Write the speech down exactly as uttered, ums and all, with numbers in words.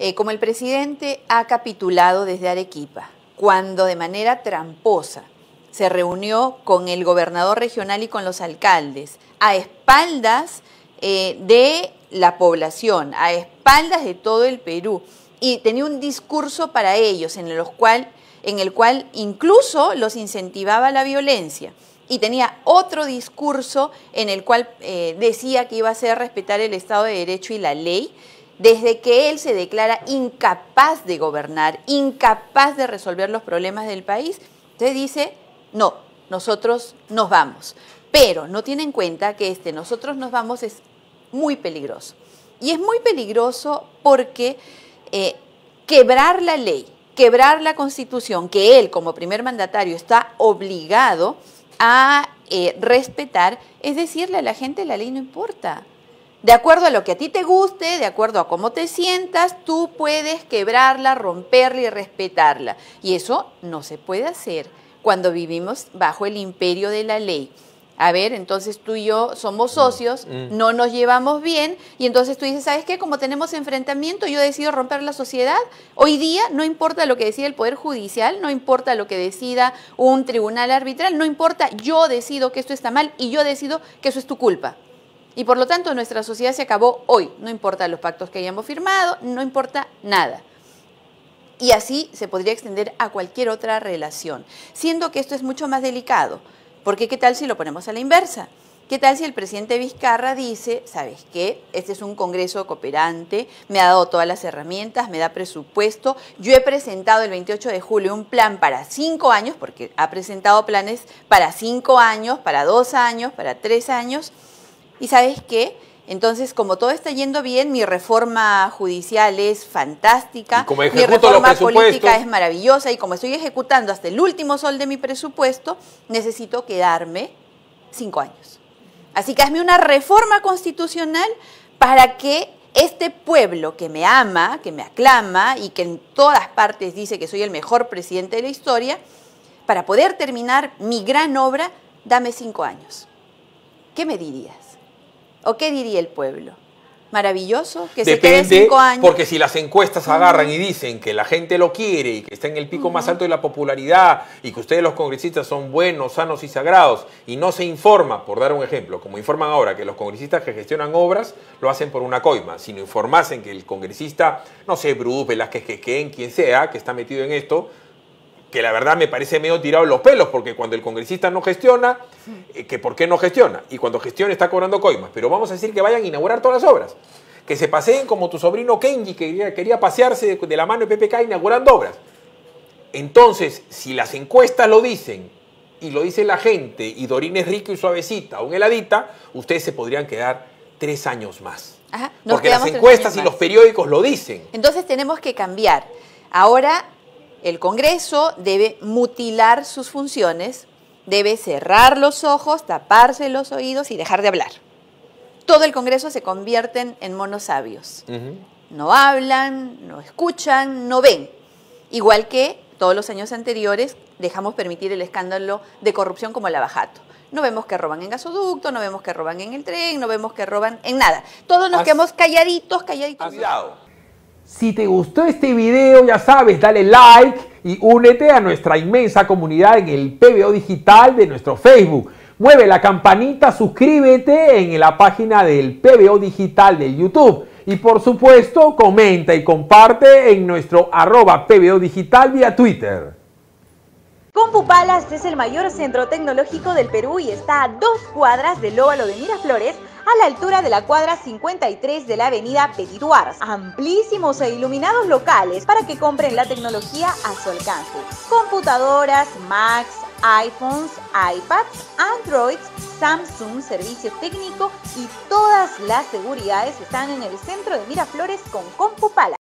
eh, como el presidente ha capitulado desde Arequipa, cuando de manera tramposa se reunió con el gobernador regional y con los alcaldes, a espaldas eh, de la población, a espaldas de todo el Perú, y tenía un discurso para ellos en, los cual, en el cual incluso los incentivaba a la violencia, y tenía otro discurso en el cual eh, decía que iba a hacer respetar el Estado de Derecho y la ley, desde que él se declara incapaz de gobernar, incapaz de resolver los problemas del país. Entonces dice, no, nosotros nos vamos. Pero no tiene en cuenta que este nosotros nos vamos es muy peligroso. Y es muy peligroso porque eh, quebrar la ley, quebrar la Constitución, que él como primer mandatario está obligado a eh, respetar, es decirle a la gente, la ley no importa. De acuerdo a lo que a ti te guste, de acuerdo a cómo te sientas, tú puedes quebrarla, romperla y respetarla. Y eso no se puede hacer cuando vivimos bajo el imperio de la ley. A ver, entonces tú y yo somos socios, mm. no nos llevamos bien, y entonces tú dices, ¿sabes qué? Como tenemos enfrentamiento, yo decido romper la sociedad. Hoy día no importa lo que decida el Poder Judicial, no importa lo que decida un tribunal arbitral, no importa, yo decido que esto está mal y yo decido que eso es tu culpa. Y por lo tanto nuestra sociedad se acabó hoy, no importa los pactos que hayamos firmado, no importa nada. Y así se podría extender a cualquier otra relación, siendo que esto es mucho más delicado, porque ¿qué tal si lo ponemos a la inversa? ¿Qué tal si el presidente Vizcarra dice, ¿sabes qué? Este es un Congreso cooperante, me ha dado todas las herramientas, me da presupuesto, yo he presentado el veintiocho de julio un plan para cinco años, porque ha presentado planes para cinco años, para dos años, para tres años, y ¿sabes qué? Entonces, como todo está yendo bien, mi reforma judicial es fantástica, mi reforma política es maravillosa, y como estoy ejecutando hasta el último sol de mi presupuesto, necesito quedarme cinco años. Así que hazme una reforma constitucional para que este pueblo que me ama, que me aclama y que en todas partes dice que soy el mejor presidente de la historia, para poder terminar mi gran obra, dame cinco años. ¿Qué me dirías? ¿O qué diría el pueblo? ¿Maravilloso? ¿Que Depende, se quede cinco años? Porque si las encuestas agarran y dicen que la gente lo quiere y que está en el pico uh-huh. más alto de la popularidad y que ustedes los congresistas son buenos, sanos y sagrados y no se informa, por dar un ejemplo, como informan ahora que los congresistas que gestionan obras lo hacen por una coima, si no informasen que el congresista, no sé, Bruce, Velázquez, Quequén, quien sea, que está metido en esto, que la verdad me parece medio tirado en los pelos, porque cuando el congresista no gestiona, eh, que ¿por qué no gestiona? Y cuando gestiona está cobrando coimas. Pero vamos a decir que vayan a inaugurar todas las obras. Que se paseen como tu sobrino Kenji, que quería, quería pasearse de, de la mano de P P K inaugurando obras. Entonces, si las encuestas lo dicen, y lo dice la gente, y Dorín es rico y suavecita, o un heladita, ustedes se podrían quedar tres años más. Ajá, porque las encuestas y los periódicos lo dicen. Entonces tenemos que cambiar. Ahora el Congreso debe mutilar sus funciones, debe cerrar los ojos, taparse los oídos y dejar de hablar. Todo el Congreso se convierte en monos sabios. Uh-huh. No hablan, no escuchan, no ven. Igual que todos los años anteriores dejamos permitir el escándalo de corrupción como Lavajato. No vemos que roban en gasoducto, no vemos que roban en el tren, no vemos que roban en nada. Todos nos Has... quedamos calladitos, calladitos. Cuidado. Si te gustó este video, ya sabes, dale like y únete a nuestra inmensa comunidad en el P B O Digital de nuestro Facebook. Mueve la campanita, suscríbete en la página del P B O Digital de YouTube. Y por supuesto, comenta y comparte en nuestro arroba P B O Digital vía Twitter. CompuPalas es el mayor centro tecnológico del Perú y está a dos cuadras del óvalo de Miraflores, a la altura de la cuadra cincuenta y tres de la avenida Petit Duars. Amplísimos e iluminados locales para que compren la tecnología a su alcance. Computadoras, Macs, iPhones, iPads, Androids, Samsung, servicio técnico y todas las seguridades están en el centro de Miraflores con CompuPalas.